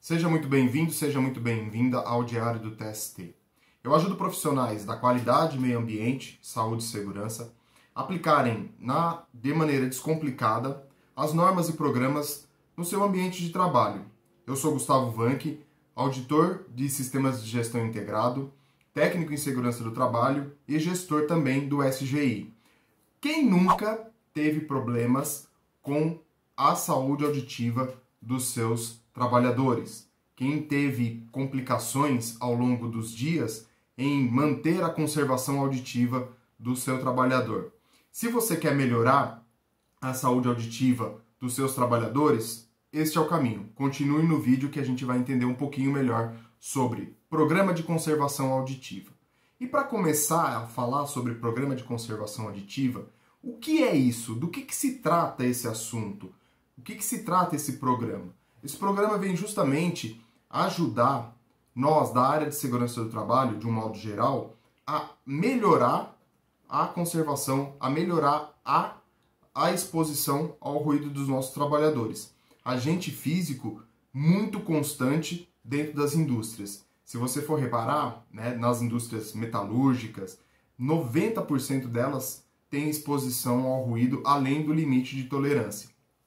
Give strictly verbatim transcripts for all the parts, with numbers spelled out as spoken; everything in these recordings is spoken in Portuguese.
Seja muito bem-vindo, seja muito bem-vinda ao Diário do T S T. Eu ajudo profissionais da qualidade, meio ambiente, saúde e segurança a aplicarem na, de maneira descomplicada as normas e programas no seu ambiente de trabalho. Eu sou Gustavo Vanck, auditor de Sistemas de Gestão Integrado, técnico em segurança do trabalho e gestor também do S G I. Quem nunca teve problemas com a saúde auditiva dos seus trabalhadores? Quem teve complicações ao longo dos dias em manter a conservação auditiva do seu trabalhador? Se você quer melhorar a saúde auditiva dos seus trabalhadores, este é o caminho. Continue no vídeo que a gente vai entender um pouquinho melhor sobre programa de conservação auditiva. E para começar a falar sobre programa de conservação auditiva, o que é isso? Do que, que se trata esse assunto? O que, que se trata esse programa? Esse programa vem justamente ajudar nós, da área de segurança do trabalho, de um modo geral, a melhorar a conservação, a melhorar a, a exposição ao ruído dos nossos trabalhadores. Agente físico muito constante dentro das indústrias. Se você for reparar, né, nas indústrias metalúrgicas, noventa por cento delas têm exposição ao ruído além do limite de tolerância.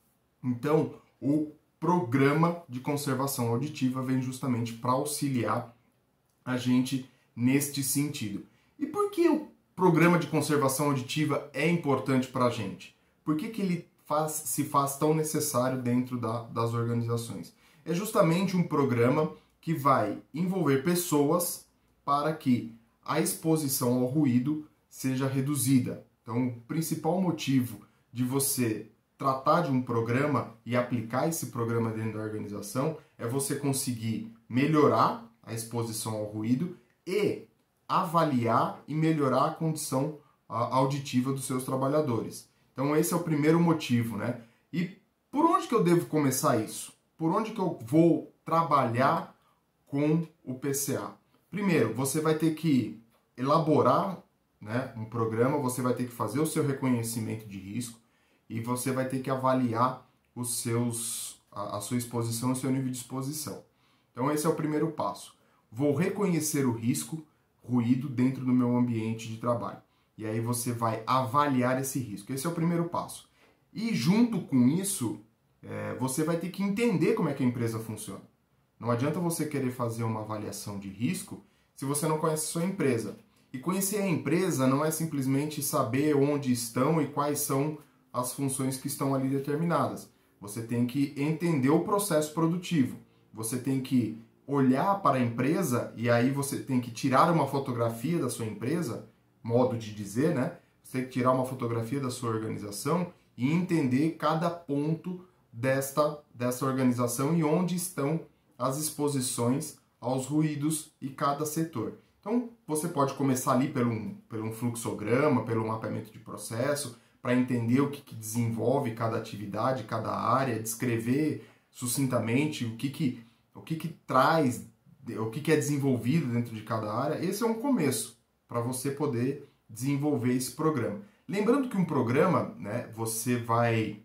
Então, o programa de conservação auditiva vem justamente para auxiliar a gente neste sentido. E por que o programa de conservação auditiva é importante para a gente? Por que, que ele faz, se faz tão necessário dentro da, das organizações? É justamente um programa que vai envolver pessoas para que a exposição ao ruído seja reduzida. Então, o principal motivo de você tratar de um programa e aplicar esse programa dentro da organização é você conseguir melhorar a exposição ao ruído e avaliar e melhorar a condição auditiva dos seus trabalhadores. Então esse é o primeiro motivo, né? E por onde que eu devo começar isso? Por onde que eu vou trabalhar com o P C A? Primeiro, você vai ter que elaborar, né, um programa, você vai ter que fazer o seu reconhecimento de risco, e você vai ter que avaliar os seus, a, a sua exposição, o seu nível de exposição. Então esse é o primeiro passo. Vou reconhecer o risco, ruído dentro do meu ambiente de trabalho. E aí você vai avaliar esse risco. Esse é o primeiro passo. E junto com isso, é, você vai ter que entender como é que a empresa funciona. Não adianta você querer fazer uma avaliação de risco se você não conhece a sua empresa. E conhecer a empresa não é simplesmente saber onde estão e quais são as funções que estão ali determinadas. Você tem que entender o processo produtivo. Você tem que olhar para a empresa e aí você tem que tirar uma fotografia da sua empresa, modo de dizer, né? Você tem que tirar uma fotografia da sua organização e entender cada ponto desta, desta organização e onde estão as exposições aos ruídos e cada setor. Então, você pode começar ali pelo, pelo um fluxograma, pelo mapeamento de processo, para entender o que, que desenvolve cada atividade, cada área, descrever sucintamente o que, que, o que, que traz, o que, que é desenvolvido dentro de cada área. Esse é um começo para você poder desenvolver esse programa. Lembrando que um programa, né, você vai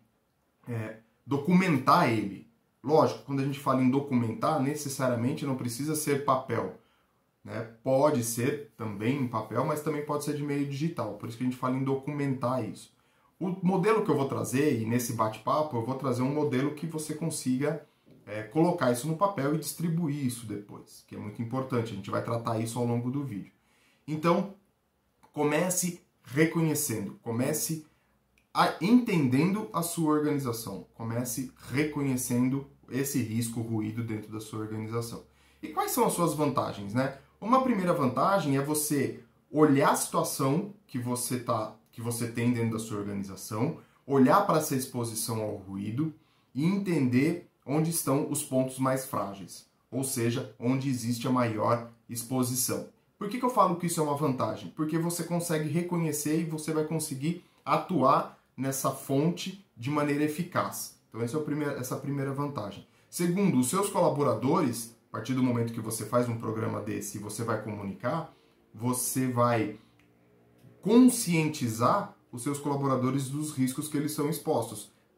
é, documentar ele. Lógico, quando a gente fala em documentar, necessariamente não precisa ser papel. Né? Pode ser também em papel, mas também pode ser de meio digital. Por isso que a gente fala em documentar isso. O modelo que eu vou trazer, e nesse bate-papo, eu vou trazer um modelo que você consiga é, colocar isso no papel e distribuir isso depois, que é muito importante. A gente vai tratar isso ao longo do vídeo. Então, comece reconhecendo, comece a, entendendo a sua organização, comece reconhecendo esse risco, ruído dentro da sua organização. E quais são as suas vantagens, né? Uma primeira vantagem é você olhar a situação que você tá, que você tem dentro da sua organização, olhar para essa exposição ao ruído e entender onde estão os pontos mais frágeis, ou seja, onde existe a maior exposição. Por que que eu falo que isso é uma vantagem? Porque você consegue reconhecer e você vai conseguir atuar nessa fonte de maneira eficaz. Então essa é a primeira, essa é a primeira vantagem. Segundo, os seus colaboradores, a partir do momento que você faz um programa desse e você vai comunicar, você vai conscientizar os seus colaboradores dos riscos que eles são expostos.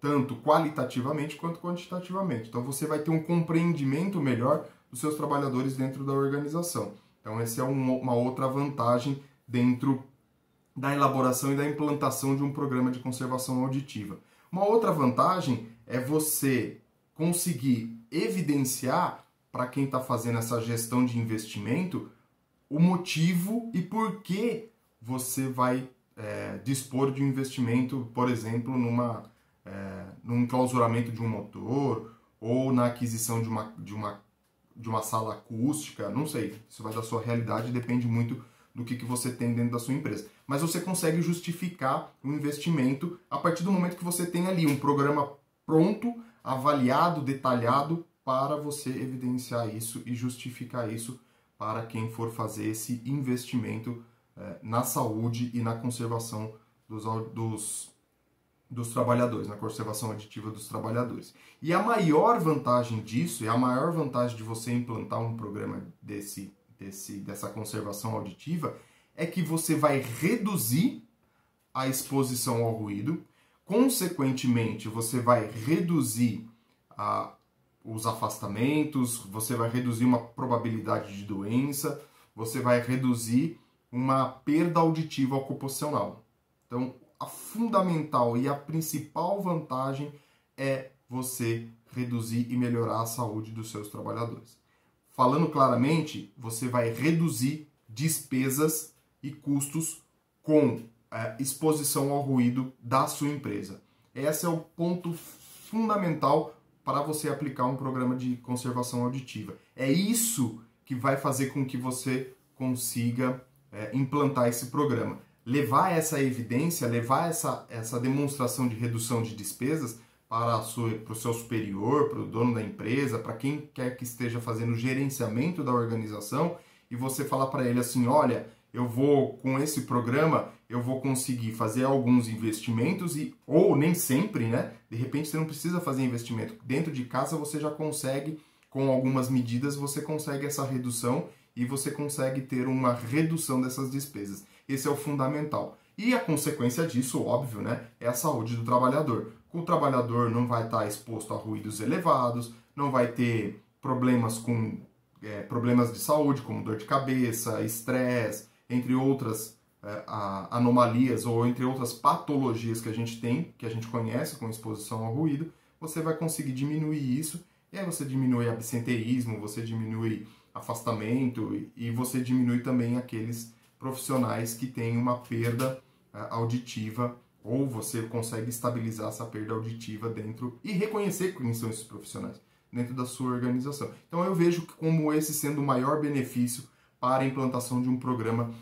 tanto qualitativamente quanto quantitativamente. Então você vai ter um compreendimento melhor dos seus trabalhadores dentro da organização. Então essa é uma outra vantagem dentro da elaboração e da implantação de um programa de conservação auditiva. Uma outra vantagem é você conseguir evidenciar para quem está fazendo essa gestão de investimento o motivo e por que você vai é, dispor de um investimento, por exemplo, numa, é, num clausuramento de um motor ou na aquisição de uma, de, uma, de uma sala acústica, não sei, isso vai da sua realidade, depende muito do que, que você tem dentro da sua empresa. Mas você consegue justificar o investimento a partir do momento que você tem ali um programa pronto, avaliado, detalhado, para você evidenciar isso e justificar isso para quem for fazer esse investimento eh, na saúde e na conservação dos, dos, dos trabalhadores, na conservação auditiva dos trabalhadores. E a maior vantagem disso, e a maior vantagem de você implantar um programa desse Desse, dessa conservação auditiva, é que você vai reduzir a exposição ao ruído, consequentemente você vai reduzir a, os afastamentos, você vai reduzir uma probabilidade de doença, você vai reduzir uma perda auditiva ocupacional. Então, a fundamental e a principal vantagem é você reduzir e melhorar a saúde dos seus trabalhadores. Falando claramente, você vai reduzir despesas e custos com é, exposição ao ruído da sua empresa. Esse é o ponto fundamental para você aplicar um programa de conservação auditiva. É isso que vai fazer com que você consiga é, implantar esse programa. Levar essa evidência, levar essa, essa demonstração de redução de despesas para, a sua, para o seu superior, para o dono da empresa, para quem quer que esteja fazendo o gerenciamento da organização, e você falar para ele assim, olha, eu vou, com esse programa, eu vou conseguir fazer alguns investimentos, e ou nem sempre, né? De repente você não precisa fazer investimento. Dentro de casa você já consegue, com algumas medidas, você consegue essa redução e você consegue ter uma redução dessas despesas. Esse é o fundamental. E a consequência disso, óbvio, né, é a saúde do trabalhador. O trabalhador não vai estar exposto a ruídos elevados, não vai ter problemas com é, problemas de saúde, como dor de cabeça, estresse, entre outras é, a, anomalias ou entre outras patologias que a gente tem, que a gente conhece com exposição ao ruído. Você vai conseguir diminuir isso, e aí você diminui absenteísmo, você diminui afastamento e, e você diminui também aqueles profissionais que têm uma perda uh, auditiva, ou você consegue estabilizar essa perda auditiva dentro e reconhecer quem são esses profissionais dentro da sua organização. Então eu vejo como esse sendo o maior benefício para a implantação de um programa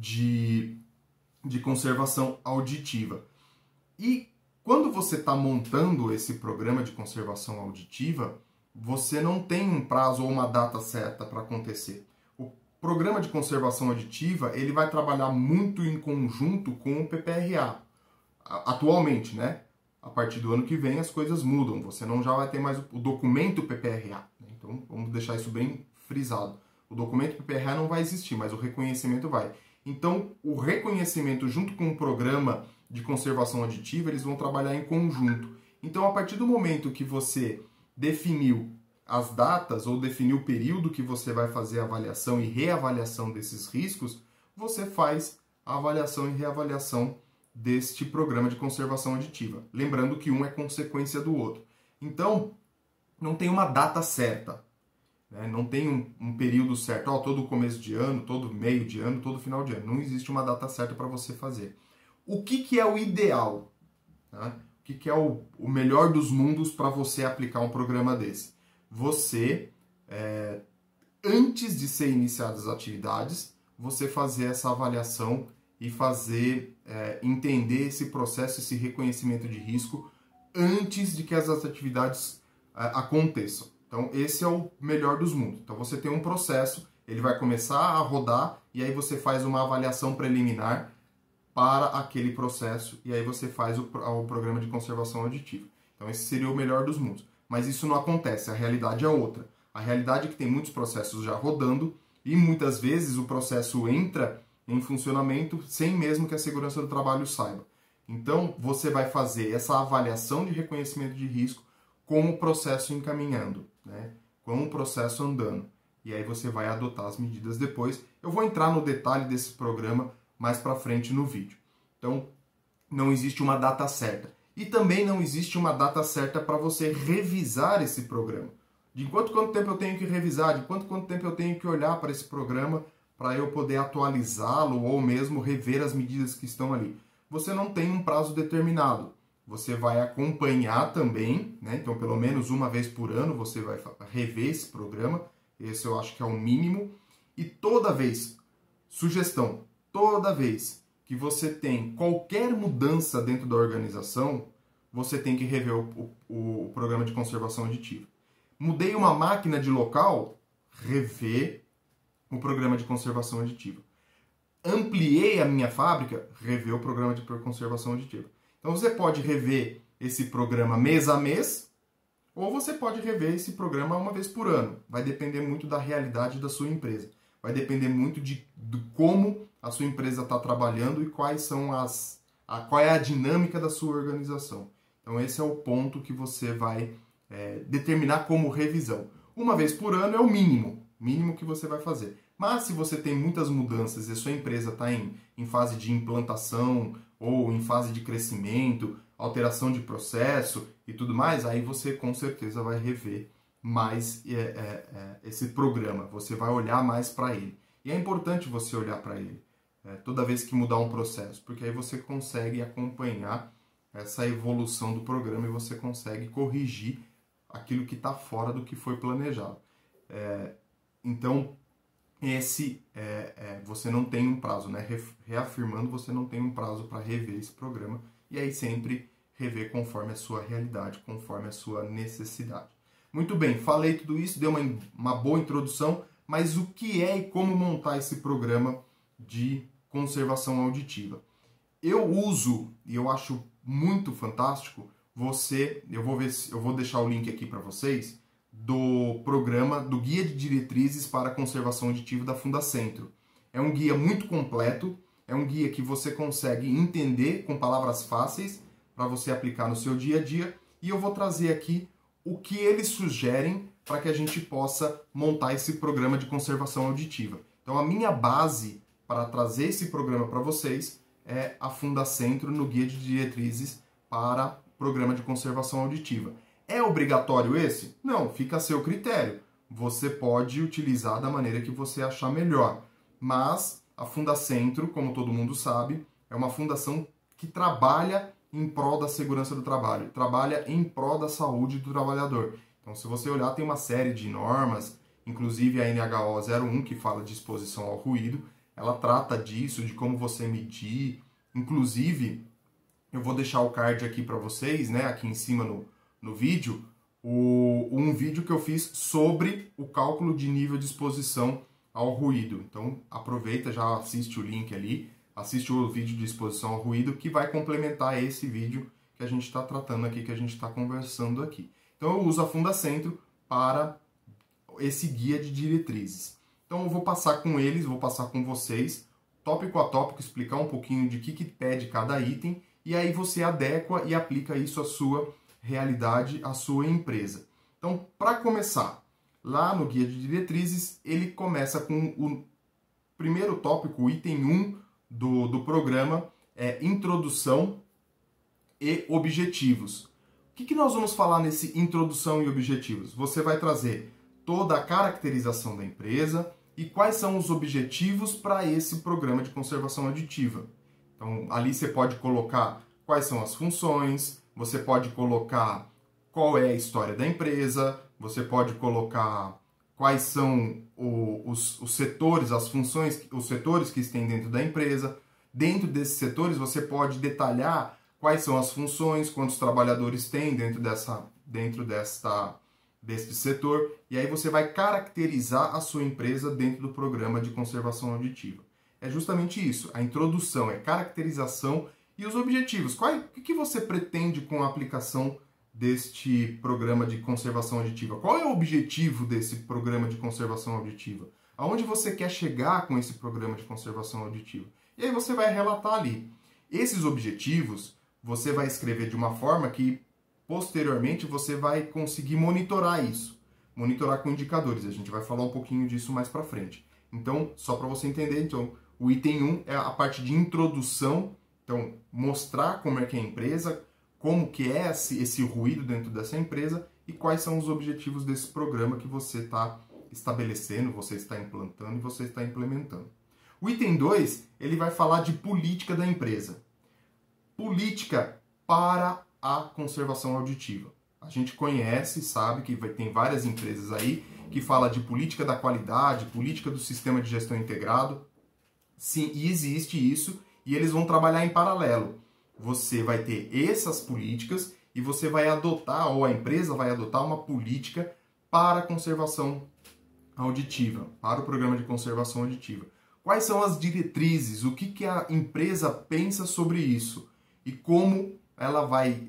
de, de conservação auditiva. E quando você está montando esse programa de conservação auditiva, você não tem um prazo ou uma data certa para acontecer. O programa de conservação auditiva, ele vai trabalhar muito em conjunto com o P P R A. Atualmente, né? A partir do ano que vem as coisas mudam. Você não já vai ter mais o documento P P R A. Então, vamos deixar isso bem frisado. O documento P P R A não vai existir, mas o reconhecimento vai. Então, o reconhecimento junto com o programa de conservação auditiva, eles vão trabalhar em conjunto. Então, a partir do momento que você definiu as datas ou definiu o período que você vai fazer a avaliação e reavaliação desses riscos, você faz a avaliação e reavaliação deste programa de conservação auditiva. Lembrando que um é consequência do outro. Então, não tem uma data certa, né? Não tem um, um período certo, ó, todo começo de ano, todo meio de ano, todo final de ano. Não existe uma data certa para você fazer. O que, que é o ideal? Né? O que, que é o, o melhor dos mundos para você aplicar um programa desse? Você, é, antes de ser iniciadas as atividades, você fazer essa avaliação e fazer, é, entender esse processo, esse reconhecimento de risco antes de que as atividades é, aconteçam. Então, esse é o melhor dos mundos. Então, você tem um processo, ele vai começar a rodar e aí você faz uma avaliação preliminar para aquele processo e aí você faz o, o programa de conservação auditiva. Então, esse seria o melhor dos mundos. Mas isso não acontece, a realidade é outra. A realidade é que tem muitos processos já rodando e muitas vezes o processo entra em funcionamento sem mesmo que a segurança do trabalho saiba. Então, você vai fazer essa avaliação de reconhecimento de risco com o processo encaminhando, né? Com o processo andando. E aí você vai adotar as medidas depois. Eu vou entrar no detalhe desse programa mais para frente no vídeo. Então, não existe uma data certa. E também não existe uma data certa para você revisar esse programa. De quanto, quanto tempo eu tenho que revisar, de quanto, quanto tempo eu tenho que olhar para esse programa para eu poder atualizá-lo ou mesmo rever as medidas que estão ali. Você não tem um prazo determinado. Você vai acompanhar também, né? Então pelo menos uma vez por ano você vai rever esse programa. Esse eu acho que é o mínimo. E toda vez, sugestão, toda vez que você tem qualquer mudança dentro da organização, você tem que rever o, o, o programa de conservação aditiva. Mudei uma máquina de local, rever o programa de conservação aditiva. Ampliei a minha fábrica, rever o programa de conservação aditiva. Então você pode rever esse programa mês a mês, ou você pode rever esse programa uma vez por ano. Vai depender muito da realidade da sua empresa. Vai depender muito de, de como a sua empresa está trabalhando e quais são as, a, qual é a dinâmica da sua organização. Então esse é o ponto que você vai é, determinar como revisão. Uma vez por ano é o mínimo, mínimo que você vai fazer. Mas se você tem muitas mudanças e a sua empresa está em, em fase de implantação ou em fase de crescimento, alteração de processo e tudo mais, aí você com certeza vai rever mais é, é, é, esse programa, você vai olhar mais para ele. E é importante você olhar para ele é, toda vez que mudar um processo, porque aí você consegue acompanhar essa evolução do programa e você consegue corrigir aquilo que está fora do que foi planejado. É, então, esse é, é, você não tem um prazo, né? Reafirmando, você não tem um prazo para rever esse programa e aí sempre rever conforme a sua realidade, conforme a sua necessidade. Muito bem, falei tudo isso, dei uma, uma boa introdução, mas o que é e como montar esse programa de conservação auditiva? Eu uso, e eu acho muito fantástico, você, eu vou, ver, eu vou deixar o link aqui para vocês, do programa, do Guia de Diretrizes para a Conservação Auditiva da Fundacentro. É um guia muito completo, é um guia que você consegue entender com palavras fáceis para você aplicar no seu dia a dia, e eu vou trazer aqui o que eles sugerem para que a gente possa montar esse programa de conservação auditiva. Então a minha base para trazer esse programa para vocês é a Fundacentro no Guia de Diretrizes para Programa de Conservação Auditiva. É obrigatório esse? Não, fica a seu critério. Você pode utilizar da maneira que você achar melhor. Mas a Fundacentro, como todo mundo sabe, é uma fundação que trabalha em prol da segurança do trabalho, trabalha em prol da saúde do trabalhador. Então, se você olhar, tem uma série de normas, inclusive a N H O zero um, que fala de exposição ao ruído, ela trata disso, de como você medir. Inclusive, eu vou deixar o card aqui para vocês, né, aqui em cima no, no vídeo, o, um vídeo que eu fiz sobre o cálculo de nível de exposição ao ruído. Então, aproveita, já assiste o link ali, assiste o vídeo de exposição ao ruído, que vai complementar esse vídeo que a gente está tratando aqui, que a gente está conversando aqui. Então, eu uso a Fundacentro para esse guia de diretrizes. Então, eu vou passar com eles, vou passar com vocês, tópico a tópico, explicar um pouquinho de que, que pede cada item, e aí você adequa e aplica isso à sua realidade, à sua empresa. Então, para começar, lá no guia de diretrizes, ele começa com o primeiro tópico, o item um do, do programa, é introdução e objetivos. O que, que nós vamos falar nesse introdução e objetivos? Você vai trazer toda a caracterização da empresa e quais são os objetivos para esse programa de conservação auditiva. Então, ali você pode colocar quais são as funções, você pode colocar qual é a história da empresa, você pode colocar quais são o, os, os setores, as funções, os setores que estão dentro da empresa. Dentro desses setores, você pode detalhar quais são as funções, quantos trabalhadores tem dentro, dessa, dentro desta, deste setor. E aí você vai caracterizar a sua empresa dentro do programa de conservação auditiva. É justamente isso, a introdução, é caracterização e os objetivos. Qual é, o que você pretende com a aplicação deste programa de conservação auditiva? Qual é o objetivo desse programa de conservação auditiva? Aonde você quer chegar com esse programa de conservação auditiva? E aí você vai relatar ali. Esses objetivos você vai escrever de uma forma que posteriormente você vai conseguir monitorar isso, monitorar com indicadores. A gente vai falar um pouquinho disso mais para frente. Então, só para você entender, então, o item um é a parte de introdução, então mostrar como é que é a empresa, como que é esse, esse ruído dentro dessa empresa e quais são os objetivos desse programa que você está estabelecendo, você está implantando e você está implementando. O item dois, ele vai falar de política da empresa. Política para a conservação auditiva. A gente conhece, sabe que vai, tem várias empresas aí que falam de política da qualidade, política do sistema de gestão integrado. Sim, e existe isso e eles vão trabalhar em paralelo. Você vai ter essas políticas e você vai adotar, ou a empresa vai adotar uma política para a conservação auditiva, para o programa de conservação auditiva. Quais são as diretrizes, o que, que a empresa pensa sobre isso e como ela vai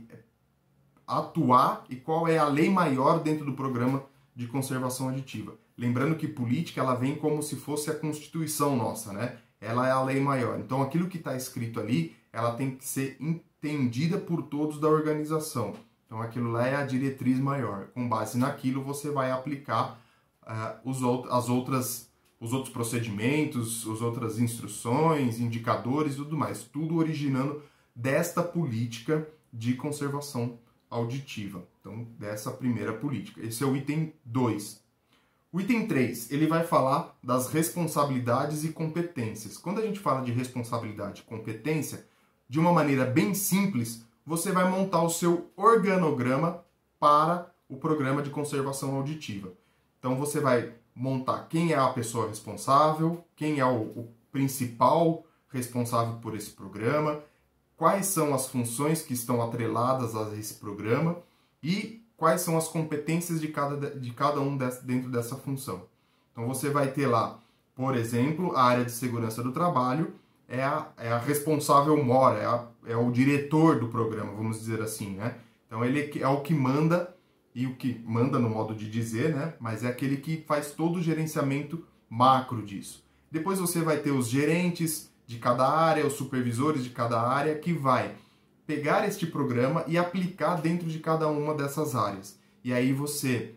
atuar e qual é a lei maior dentro do programa de conservação auditiva. Lembrando que política ela vem como se fosse a Constituição nossa, né? Ela é a lei maior. Então aquilo que está escrito ali, ela tem que ser entendida por todos da organização. Então aquilo lá é a diretriz maior. Com base naquilo você vai aplicar uh, os, out as outras, os outros procedimentos, as outras instruções, indicadores e tudo mais. Tudo originando desta política de conservação auditiva. Então, dessa primeira política. Esse é o item dois. O item três, ele vai falar das responsabilidades e competências. Quando a gente fala de responsabilidade e competência, de uma maneira bem simples, você vai montar o seu organograma para o programa de conservação auditiva. Então, você vai montar quem é a pessoa responsável, quem é o, o principal responsável por esse programa, quais são as funções que estão atreladas a esse programa e quais são as competências de cada, de cada um desse, dentro dessa função. Então você vai ter lá, por exemplo, a área de segurança do trabalho é a, é a responsável mora, é, a, é o diretor do programa, vamos dizer assim, né? Então ele é o que manda, e o que manda no modo de dizer, né? Mas é aquele que faz todo o gerenciamento macro disso. Depois você vai ter os gerentes de cada área, os supervisores de cada área, que vai pegar este programa e aplicar dentro de cada uma dessas áreas. E aí você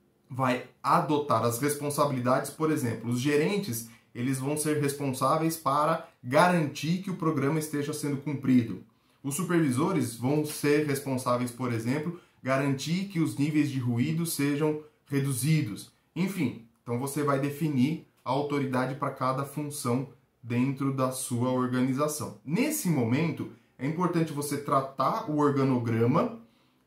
vai adotar as responsabilidades, por exemplo, os gerentes, eles vão ser responsáveis para garantir que o programa esteja sendo cumprido. Os supervisores vão ser responsáveis, por exemplo, garantir que os níveis de ruído sejam reduzidos. Enfim, então você vai definir a autoridade para cada função dentro da sua organização. Nesse momento, é importante você tratar o organograma,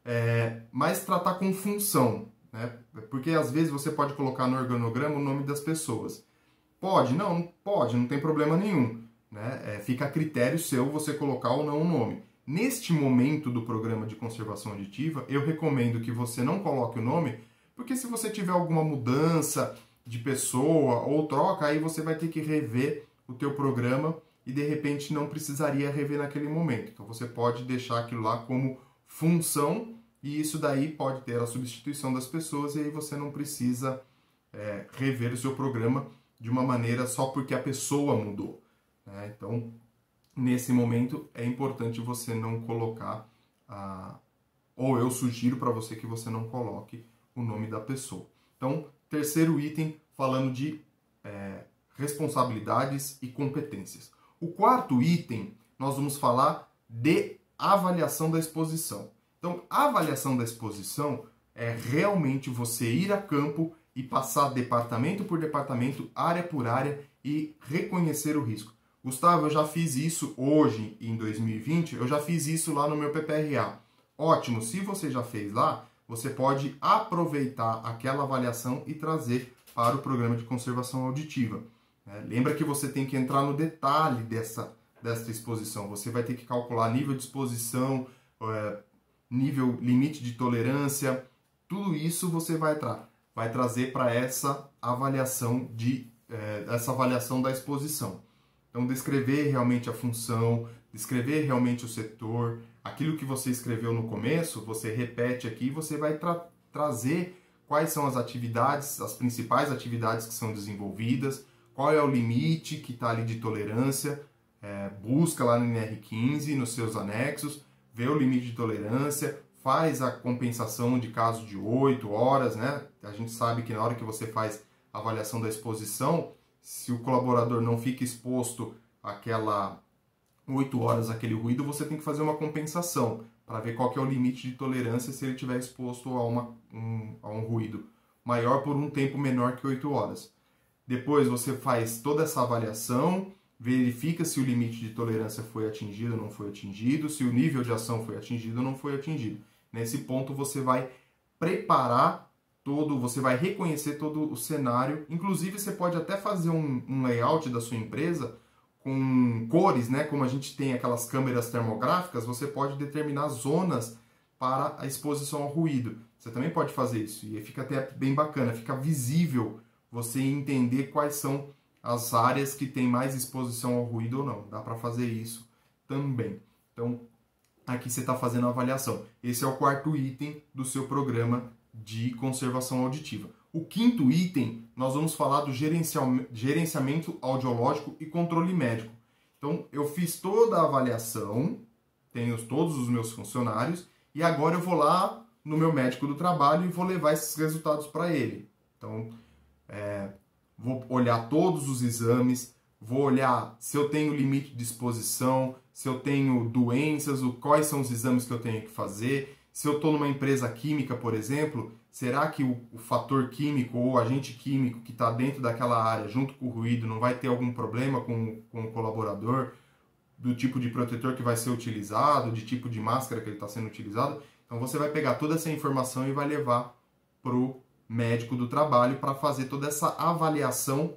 é, mas tratar com função, né? Porque às vezes você pode colocar no organograma o nome das pessoas. Pode? Não, pode, não tem problema nenhum, né? É, fica a critério seu você colocar ou não o nome. Neste momento do programa de conservação auditiva, eu recomendo que você não coloque o nome, porque se você tiver alguma mudança de pessoa ou troca, aí você vai ter que rever o teu programa e de repente não precisaria rever naquele momento. Então você pode deixar aquilo lá como função e isso daí pode ter a substituição das pessoas e aí você não precisa é, rever o seu programa de uma maneira só porque a pessoa mudou, né? Então, nesse momento é importante você não colocar, a... ou eu sugiro para você que você não coloque o nome da pessoa. Então, terceiro item falando de é, responsabilidades e competências. O quarto item, nós vamos falar de avaliação da exposição. Então, a avaliação da exposição é realmente você ir a campo e passar departamento por departamento, área por área e reconhecer o risco. Gustavo, eu já fiz isso hoje, em dois mil e vinte, eu já fiz isso lá no meu P P R A. Ótimo, se você já fez lá, você pode aproveitar aquela avaliação e trazer para o programa de conservação auditiva. É, lembra que você tem que entrar no detalhe dessa, dessa exposição. Você vai ter que calcular nível de exposição, é, nível limite de tolerância, tudo isso você vai, tra vai trazer para essa avaliação de, é, essa avaliação da exposição. Então, descrever realmente a função, descrever realmente o setor, aquilo que você escreveu no começo, você repete aqui e você vai tra trazer quais são as atividades, as principais atividades que são desenvolvidas, qual é o limite que está ali de tolerância, é, busca lá no N R quinze, nos seus anexos, vê o limite de tolerância, faz a compensação de caso de oito horas, né? A gente sabe que na hora que você faz a avaliação da exposição, se o colaborador não fica exposto àquela oito horas àquele ruído, você tem que fazer uma compensação para ver qual que é o limite de tolerância se ele estiver exposto a, uma, um, a um ruído maior por um tempo menor que oito horas. Depois você faz toda essa avaliação, verifica se o limite de tolerância foi atingido ou não foi atingido, se o nível de ação foi atingido ou não foi atingido. Nesse ponto você vai preparar todo, você vai reconhecer todo o cenário. Inclusive você pode até fazer um, um layout da sua empresa com cores, né? Como a gente tem aquelas câmeras termográficas, você pode determinar zonas para a exposição ao ruído. Você também pode fazer isso e fica até bem bacana, fica visível você entender quais são as áreas que tem mais exposição ao ruído ou não. Dá para fazer isso também. Então, aqui você está fazendo a avaliação. Esse é o quarto item do seu programa de conservação auditiva. O quinto item, nós vamos falar do gerenciamento audiológico e controle médico. Então, eu fiz toda a avaliação, tenho todos os meus funcionários, e agora eu vou lá no meu médico do trabalho e vou levar esses resultados para ele. Então, é, vou olhar todos os exames, vou olhar se eu tenho limite de exposição, se eu tenho doenças, quais são os exames que eu tenho que fazer. Se eu estou numa empresa química, por exemplo, será que o, o fator químico ou o agente químico que está dentro daquela área, junto com o ruído, não vai ter algum problema com, com o colaborador, do tipo de protetor que vai ser utilizado, de tipo de máscara que ele está sendo utilizado? Então você vai pegar toda essa informação e vai levar para o médico do trabalho para fazer toda essa avaliação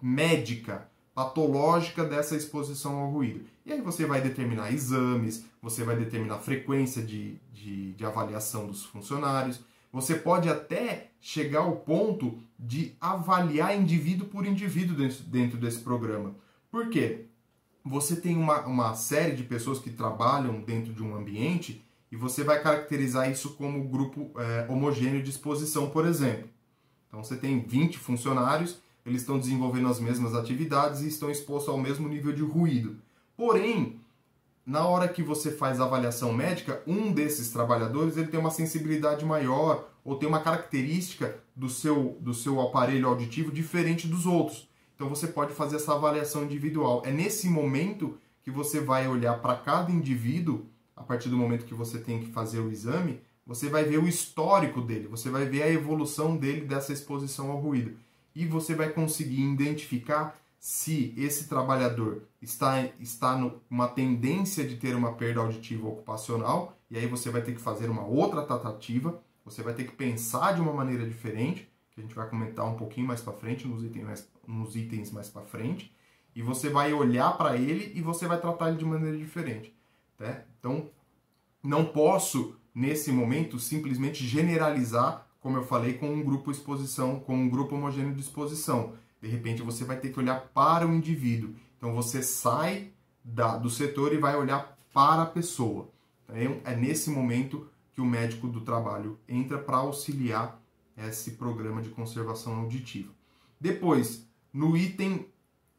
médica, patológica dessa exposição ao ruído. E aí você vai determinar exames, você vai determinar frequência de, de, de avaliação dos funcionários. Você pode até chegar ao ponto de avaliar indivíduo por indivíduo dentro, dentro desse programa. Por quê? Você tem uma, uma série de pessoas que trabalham dentro de um ambiente e você vai caracterizar isso como grupo é, homogêneo de exposição, por exemplo. Então você tem vinte funcionários, eles estão desenvolvendo as mesmas atividades e estão expostos ao mesmo nível de ruído. Porém, na hora que você faz a avaliação médica, um desses trabalhadores ele tem uma sensibilidade maior ou tem uma característica do seu, do seu aparelho auditivo diferente dos outros. Então você pode fazer essa avaliação individual. É nesse momento que você vai olhar para cada indivíduo, a partir do momento que você tem que fazer o exame, você vai ver o histórico dele, você vai ver a evolução dele dessa exposição ao ruído. E você vai conseguir identificar se esse trabalhador está, está numa tendência de ter uma perda auditiva ocupacional, e aí você vai ter que fazer uma outra tratativa, você vai ter que pensar de uma maneira diferente, que a gente vai comentar um pouquinho mais para frente, nos itens mais, nos itens mais para frente, e você vai olhar para ele e você vai tratar ele de maneira diferente. Né? Então, não posso, nesse momento, simplesmente generalizar, como eu falei, com um grupo exposição, com um grupo homogêneo de exposição. De repente, você vai ter que olhar para o indivíduo. Então, você sai da, do setor e vai olhar para a pessoa. Então, é nesse momento que o médico do trabalho entra para auxiliar esse programa de conservação auditiva. Depois, no item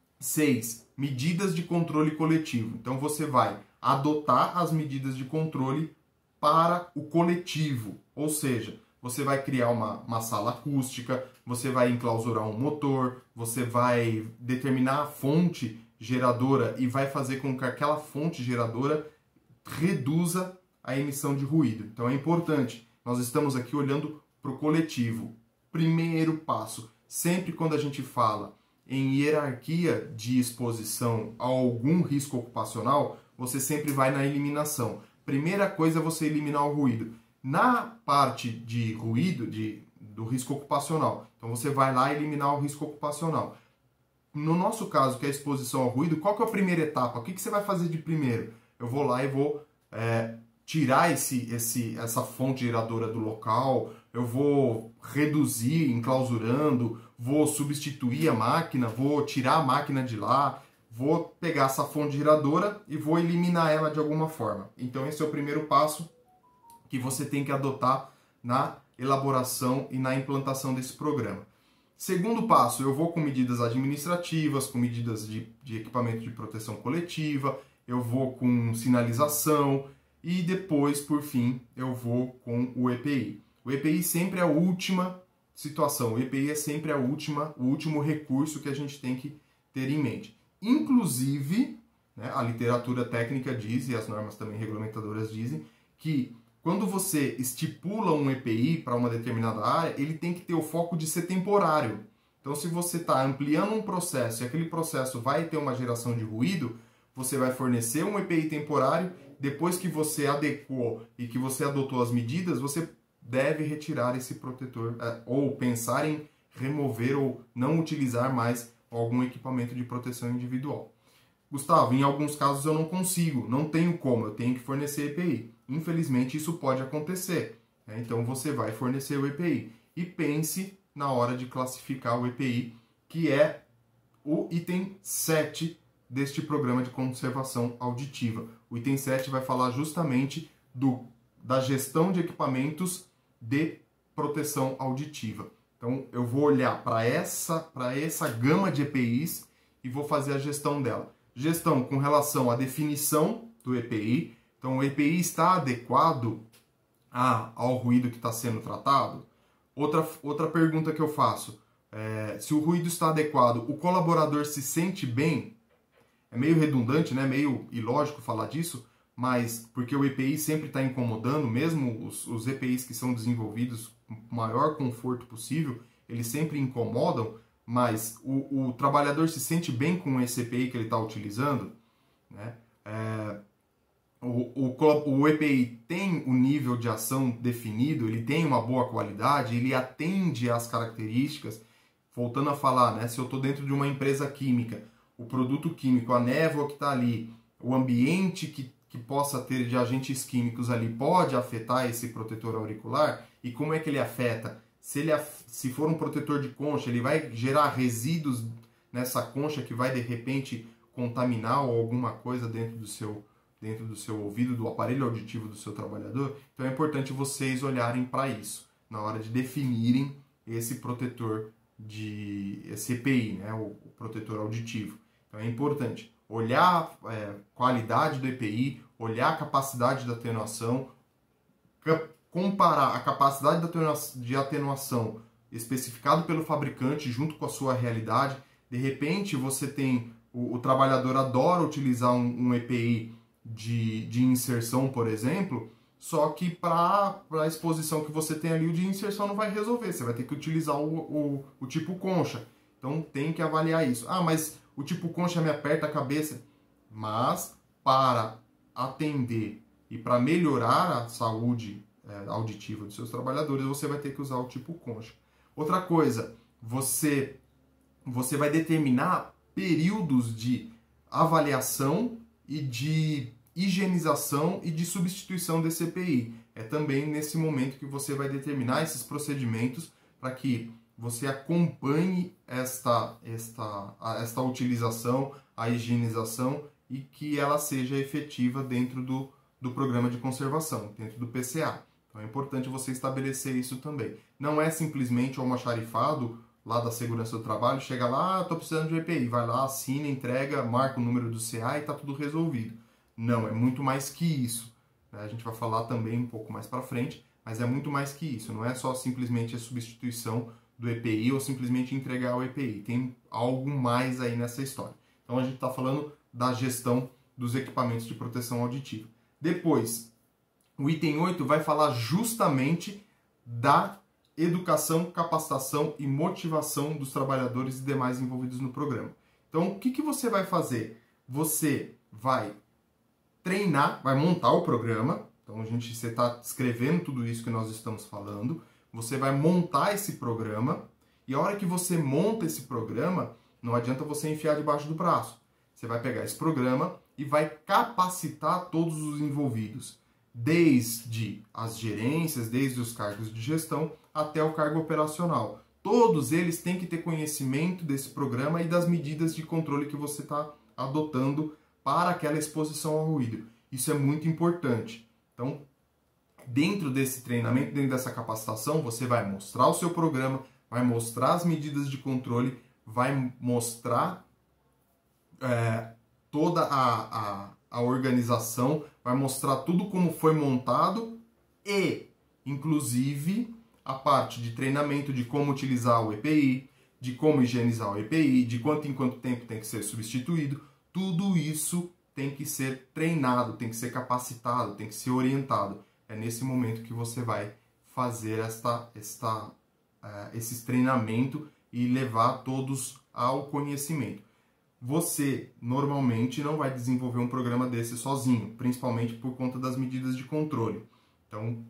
seis, medidas de controle coletivo. Então, você vai adotar as medidas de controle para o coletivo, ou seja, você vai criar uma, uma sala acústica, você vai enclausurar um motor, você vai determinar a fonte geradora e vai fazer com que aquela fonte geradora reduza a emissão de ruído. Então é importante, nós estamos aqui olhando para o coletivo. Primeiro passo, sempre quando a gente fala em hierarquia de exposição a algum risco ocupacional, você sempre vai na eliminação. Primeira coisa é você eliminar o ruído. Na parte de ruído, de, do risco ocupacional, então você vai lá eliminar o risco ocupacional. No nosso caso, que é a exposição ao ruído, qual que é a primeira etapa? O que, que você vai fazer de primeiro? Eu vou lá e vou é, tirar esse, esse, essa fonte geradora do local, eu vou reduzir, enclausurando, vou substituir a máquina, vou tirar a máquina de lá, vou pegar essa fonte geradora e vou eliminar ela de alguma forma. Então esse é o primeiro passo que você tem que adotar na elaboração e na implantação desse programa. Segundo passo, eu vou com medidas administrativas, com medidas de, de equipamento de proteção coletiva, eu vou com sinalização e depois, por fim, eu vou com o E P I. O E P I sempre é a última situação, o E P I é sempre a última, o último recurso que a gente tem que ter em mente. Inclusive, né, a literatura técnica diz, e as normas também regulamentadoras dizem, que quando você estipula um E P I para uma determinada área, ele tem que ter o foco de ser temporário. Então, se você está ampliando um processo e aquele processo vai ter uma geração de ruído, você vai fornecer um E P I temporário. Depois que você adequou e que você adotou as medidas, você deve retirar esse protetor, ou pensar em remover ou não utilizar mais algum equipamento de proteção individual. Gustavo, em alguns casos eu não consigo, não tenho como, eu tenho que fornecer E P I. Infelizmente isso pode acontecer, né? Então você vai fornecer o E P I. E pense na hora de classificar o E P I, que é o item sete deste programa de conservação auditiva. O item sete vai falar justamente do, da gestão de equipamentos de proteção auditiva. Então eu vou olhar para essa, para essa gama de E P Is e vou fazer a gestão dela. Gestão com relação à definição do E P I. Então, o E P I está adequado a, ao ruído que está sendo tratado? Outra, outra pergunta que eu faço, é, se o ruído está adequado, o colaborador se sente bem? É meio redundante, né? Meio ilógico falar disso, mas porque o E P I sempre está incomodando, mesmo os, os E P Is que são desenvolvidos com o maior conforto possível, eles sempre incomodam, mas o, o trabalhador se sente bem com esse E P I que ele está utilizando, né? É, o, o, o E P I tem o nível de ação definido, ele tem uma boa qualidade, ele atende às características. Voltando a falar, né? Se eu estou dentro de uma empresa química, o produto químico, a névoa que está ali, o ambiente que, que possa ter de agentes químicos ali pode afetar esse protetor auricular? E como é que ele afeta? Se, ele, se for um protetor de concha, ele vai gerar resíduos nessa concha que vai, de repente, contaminar ou alguma coisa dentro do seu, dentro do seu ouvido, do aparelho auditivo do seu trabalhador? Então é importante vocês olharem para isso na hora de definirem esse protetor, de, esse E P I, né, o, o protetor auditivo. Então é importante olhar a é, qualidade do E P I, olhar a capacidade da atenuação, comparar a capacidade de atenuação especificado pelo fabricante junto com a sua realidade. De repente você tem, o, o trabalhador adora utilizar um, um E P I de, de inserção, por exemplo, só que para a exposição que você tem ali, o de inserção não vai resolver, você vai ter que utilizar o, o, o tipo concha. Então tem que avaliar isso. Ah, mas o tipo concha me aperta a cabeça. Mas para atender e para melhorar a saúde é, auditiva dos seus trabalhadores, você vai ter que usar o tipo concha. Outra coisa, você, você vai determinar períodos de avaliação e de higienização e de substituição desse E P I. É também nesse momento que você vai determinar esses procedimentos para que você acompanhe esta, esta, esta utilização, a higienização e que ela seja efetiva dentro do, do programa de conservação, dentro do P C A. Então é importante você estabelecer isso também. Não é simplesmente o almoxarifado lá da segurança do trabalho, chega lá, ah, estou precisando de E P I, vai lá, assina, entrega, marca o número do C A e está tudo resolvido. Não, é muito mais que isso. A gente vai falar também um pouco mais para frente, mas é muito mais que isso. Não é só simplesmente a substituição do E P I ou simplesmente entregar o E P I. Tem algo mais aí nessa história. Então a gente está falando da gestão dos equipamentos de proteção auditiva. Depois, o item oito vai falar justamente da educação, capacitação e motivação dos trabalhadores e demais envolvidos no programa. Então, o que, que você vai fazer? Você vai treinar, vai montar o programa. Então, a gente, você está escrevendo tudo isso que nós estamos falando. Você vai montar esse programa. E a hora que você monta esse programa, não adianta você enfiar debaixo do braço. Você vai pegar esse programa e vai capacitar todos os envolvidos. Desde as gerências, desde os cargos de gestão, até o cargo operacional. Todos eles têm que ter conhecimento desse programa e das medidas de controle que você está adotando para aquela exposição ao ruído. Isso é muito importante. Então, dentro desse treinamento, dentro dessa capacitação, você vai mostrar o seu programa, vai mostrar as medidas de controle, vai mostrar é, toda a, a, a organização, vai mostrar tudo como foi montado e, inclusive, a parte de treinamento de como utilizar o E P I, de como higienizar o E P I, de quanto em quanto tempo tem que ser substituído. Tudo isso tem que ser treinado, tem que ser capacitado, tem que ser orientado. É nesse momento que você vai fazer esta, esta, uh, esses treinamentos e levar todos ao conhecimento. Você, normalmente, não vai desenvolver um programa desse sozinho, principalmente por conta das medidas de controle. Então,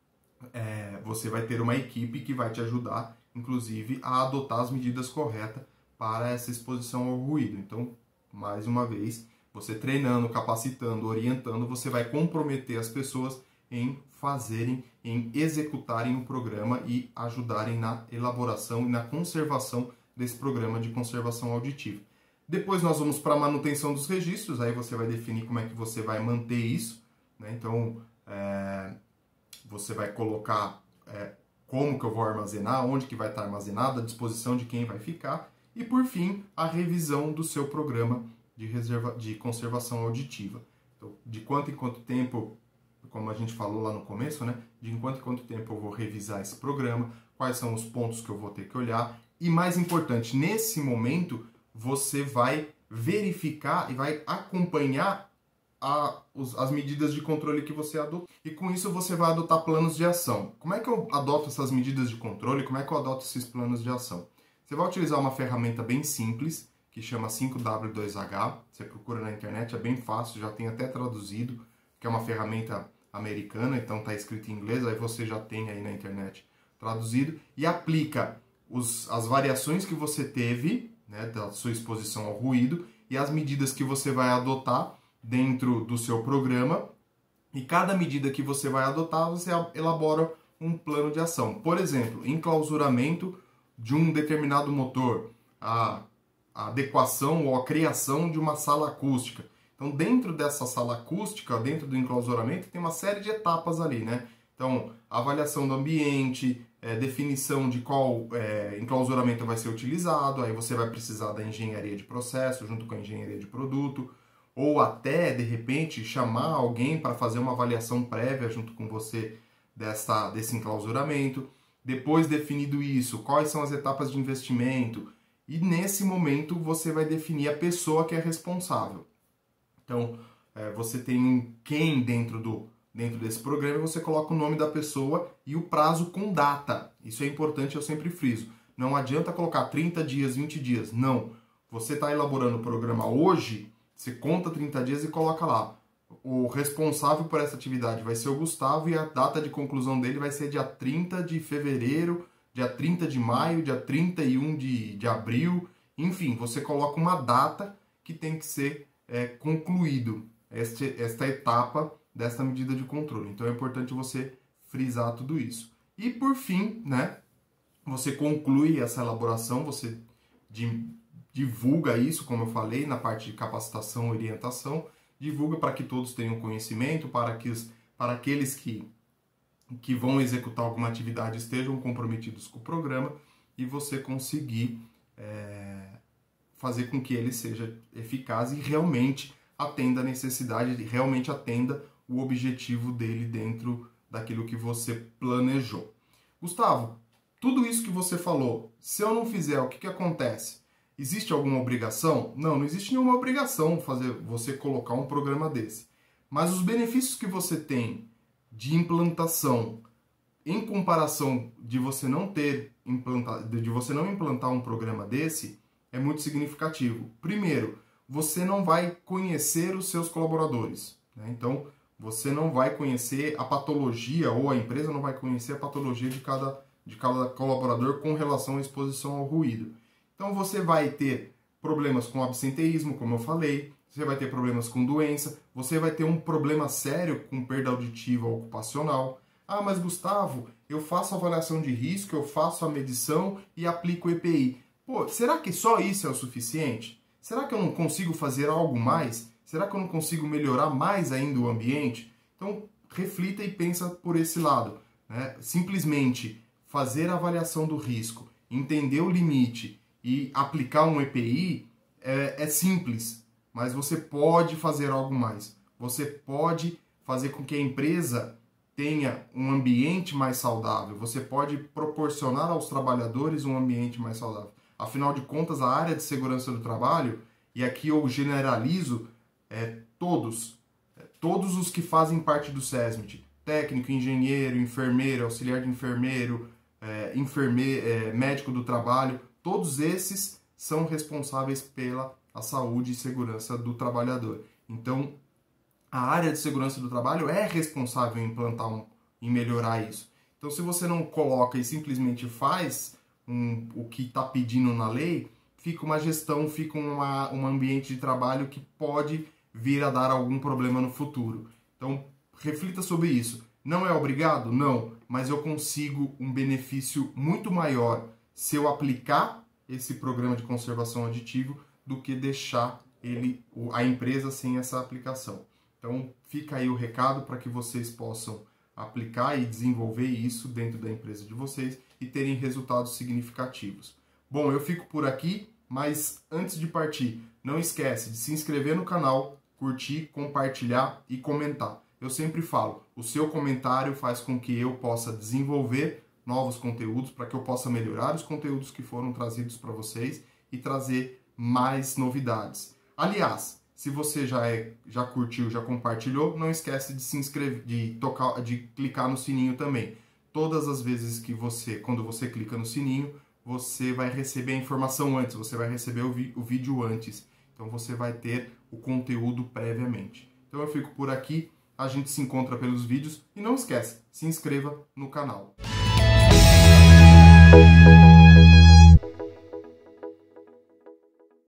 é, você vai ter uma equipe que vai te ajudar, inclusive, a adotar as medidas corretas para essa exposição ao ruído. Então, mais uma vez, você treinando, capacitando, orientando, você vai comprometer as pessoas em fazerem, em executarem o programa e ajudarem na elaboração e na conservação desse programa de conservação auditiva. Depois nós vamos para a manutenção dos registros, aí você vai definir como é que você vai manter isso, né? Então, é, você vai colocar é, como que eu vou armazenar, onde que vai estar armazenado, a disposição de quem vai ficar, e por fim, a revisão do seu programa de, reserva, de conservação auditiva. Então, de quanto em quanto tempo, como a gente falou lá no começo, né? De quanto em quanto tempo eu vou revisar esse programa, quais são os pontos que eu vou ter que olhar, e mais importante, nesse momento, você vai verificar e vai acompanhar a, os, as medidas de controle que você adotou. E com isso você vai adotar planos de ação. Como é que eu adoto essas medidas de controle? Como é que eu adoto esses planos de ação? Você vai utilizar uma ferramenta bem simples, que chama cinco W dois H. Você procura na internet, é bem fácil, já tem até traduzido, que é uma ferramenta americana, então está escrito em inglês, aí você já tem aí na internet traduzido, e aplica os, as variações que você teve, né, da sua exposição ao ruído, e as medidas que você vai adotar dentro do seu programa, e cada medida que você vai adotar, você elabora um plano de ação. Por exemplo, enclausuramento de um determinado motor, a, a adequação ou a criação de uma sala acústica. Então, dentro dessa sala acústica, dentro do enclausuramento, tem uma série de etapas ali, né? Então, avaliação do ambiente, é, definição de qual é, enclausuramento vai ser utilizado, aí você vai precisar da engenharia de processo junto com a engenharia de produto, ou até, de repente, chamar alguém para fazer uma avaliação prévia junto com você dessa, desse enclausuramento. Depois definido isso, quais são as etapas de investimento, e nesse momento você vai definir a pessoa que é responsável. Então, é, você tem um quem dentro, do, dentro desse programa, você coloca o nome da pessoa e o prazo com data. Isso é importante, eu sempre friso. Não adianta colocar trinta dias, vinte dias. Não. Você está elaborando o programa hoje, você conta trinta dias e coloca lá. O responsável por essa atividade vai ser o Gustavo e a data de conclusão dele vai ser dia trinta de fevereiro, dia trinta de maio, dia trinta e um de, de abril. Enfim, você coloca uma data que tem que ser é, concluído este, esta etapa desta medida de controle. Então é importante você frisar tudo isso. E por fim, né, você conclui essa elaboração, você divulga isso, como eu falei, na parte de capacitação e orientação, divulga para que todos tenham conhecimento, para que os, para aqueles que, que vão executar alguma atividade estejam comprometidos com o programa e você conseguir é, fazer com que ele seja eficaz e realmente atenda a necessidade, realmente atenda o objetivo dele dentro daquilo que você planejou. Gustavo, tudo isso que você falou, se eu não fizer, o que, que acontece? Existe alguma obrigação? Não, não existe nenhuma obrigação fazer você colocar um programa desse. Mas os benefícios que você tem de implantação em comparação de você não ter implantado, de você não implantar um programa desse, é muito significativo. Primeiro, você não vai conhecer os seus colaboradores, né? Então, você não vai conhecer a patologia, ou a empresa não vai conhecer a patologia de cada, de cada colaborador com relação à exposição ao ruído. Então você vai ter problemas com absenteísmo, como eu falei, você vai ter problemas com doença, você vai ter um problema sério com perda auditiva ocupacional. Ah, mas Gustavo, eu faço a avaliação de risco, eu faço a medição e aplico o E P I. Pô, será que só isso é o suficiente? Será que eu não consigo fazer algo mais? Será que eu não consigo melhorar mais ainda o ambiente? Então, reflita e pensa por esse lado, né? Simplesmente fazer a avaliação do risco entender o limite e aplicar um E P I é, é simples, mas você pode fazer algo mais. Você pode fazer com que a empresa tenha um ambiente mais saudável, você pode proporcionar aos trabalhadores um ambiente mais saudável. Afinal de contas, a área de segurança do trabalho, e aqui eu generalizo, é, todos, é, todos os que fazem parte do SESMIT, técnico, engenheiro, enfermeiro, auxiliar de enfermeiro, é, enferme, é, médico do trabalho, todos esses são responsáveis pela a saúde e segurança do trabalhador. Então, a área de segurança do trabalho é responsável em implantar, um, em melhorar isso. Então, se você não coloca e simplesmente faz um, o que está pedindo na lei, fica uma gestão, fica uma, um ambiente de trabalho que pode vir a dar algum problema no futuro. Então, reflita sobre isso. Não é obrigado? Não, mas eu consigo um benefício muito maior se eu aplicar esse programa de conservação aditivo do que deixar ele, a empresa sem essa aplicação. Então, fica aí o recado para que vocês possam aplicar e desenvolver isso dentro da empresa de vocês e terem resultados significativos. Bom, eu fico por aqui, mas antes de partir, não esquece de se inscrever no canal, curtir, compartilhar e comentar. Eu sempre falo, o seu comentário faz com que eu possa desenvolver novos conteúdos, para que eu possa melhorar os conteúdos que foram trazidos para vocês e trazer mais novidades. Aliás, se você já, é, já curtiu, já compartilhou, não esquece de se inscrever, de, tocar, de clicar no sininho também. Todas as vezes que você, quando você clica no sininho, você vai receber a informação antes, você vai receber o, vi, o vídeo antes. Então você vai ter o conteúdo previamente. Então eu fico por aqui, a gente se encontra pelos vídeos e não esquece, se inscreva no canal.